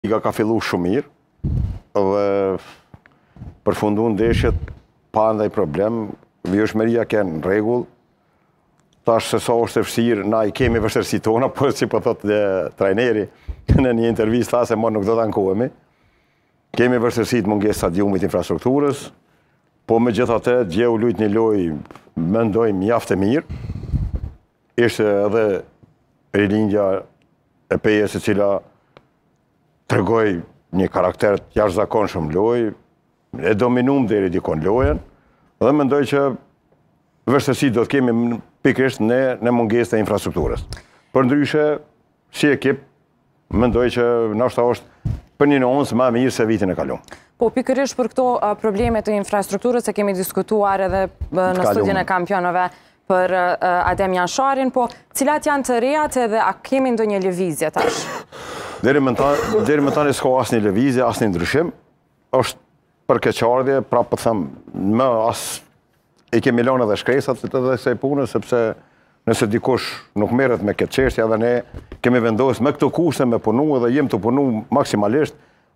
Liga ka fillu shumë mirë dhe përfundu ndeshjet pa ndaj problem, vjeshmëria kënë në rregull. Tash se sa është e vështirë, na i kemi vështirësi tona, po si po thotë trajneri në një intervistë tha se mo nuk do të ankohemi. Kemi vështirësi të mungesë stadiumit, infrastrukturës, po megjithatë djeu luajt një lojë mendoj mjaft e mirë. Ishte edhe rilindja e Pejes e cila tregoj një karakter të jashtëzakonshëm lojë, e dominum deri dikon lojën, dhe mendoj që vështirësi do të kemi pikërisht në mungesën e infrastrukturës. Përndryshe, si ekip, mendoj që ndoshta është për një oncë më mirë se vitin e kaluar. Po pikërisht për këto probleme të infrastrukturës e kemi diskutuar edhe në studion e kampionëve për Adem Jansharin, po cilat janë të rejat edhe a kemi ndonjë lëvizje tash? Deri më tani s'ka asnjë lëvizje, asnjë ndryshim. Është për keqardhje, pra po them, më as i kemi lënë edhe shkresat të kësaj pune, sepse nëse dikush nuk merret me këtë çështje, edhe ne kemi vendosur me këto kushte me punu dhe jem të punu maksimalisht.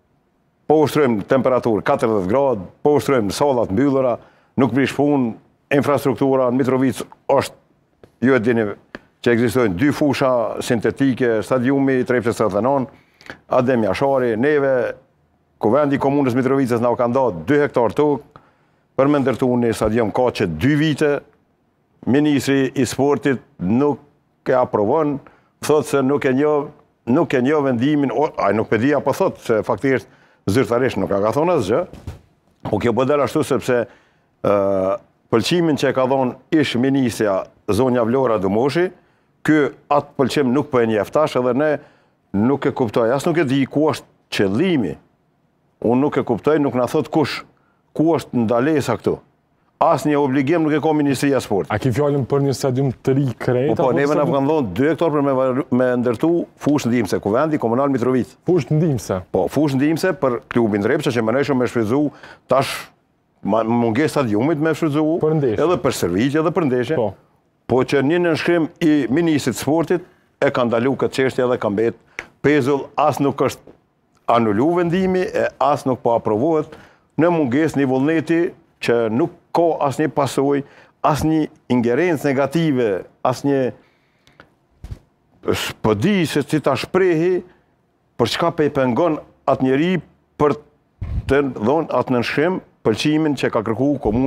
Po ushtrojmë temperaturë 40 gradë, po ushtrojmë sallat mbyllura, nuk prish punë, infrastruktura në Mitrovic është, ju e dini që ekzistojnë 2 fusha sintetike, stadiumi Trepçes 39, Adem Janshari, neve, Kuvendi Komunës Mitrovicës na u ka dhënë 2 hektar tokë për me ndërtu një stadium ka që 2 vite, Ministri i Sportit nuk e aprovon, thot se nuk e njoh vendimin, nuk e di apo thot se faktikisht zyrtarisht nuk ka thonë asgjë, po kjo bëdel ashtu sepse pëlqimin që e ka dhonë ish ministrja zonja Vlora Dumoshi, ky atë pëlqim nuk po e njeftash edhe ne nuk e kuptoj, as nuk e di ku është qëllimi, unë nuk e kuptoj, nuk na thot kush, ku është ndalesa këtu. As një obligim nuk e ka Ministria e Sportit. A ki fjallin për një stadium të ri krejt? Po, neve na kanë dhënë 2 hektar për me ndërtu fushë ndihmëse, Kuvendi Komunal Mitrovic. Fushë ndihmëse? Po, fushë ndihmëse për klubin Trepça që mënojshëm me shfrytzu tash mungesë stadiumit me shfrytzu, edhe për servitje edhe për ndeshje. Po që një nënshkrim i Ministrit Sportit e ka ndalu këtë çështje dhe ka mbetë pezull, as nuk është anulu vendimi, as nuk po aprovohet në mungesë një vullneti që nuk ka asnjë pasojë, asnjë ingerencë negative, asnjë po di se si ta shprehi për çka po i pengon atë njeri për të dhënë atë nënshkrim pëlqimin që ka kërkuar komunë.